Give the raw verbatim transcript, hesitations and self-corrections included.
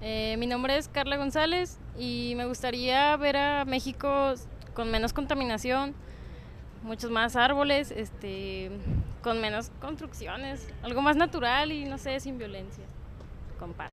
Eh, mi nombre es Carla González y me gustaría ver a México con menos contaminación, muchos más árboles, este, con menos construcciones, algo más natural y no sé, sin violencia, con paz.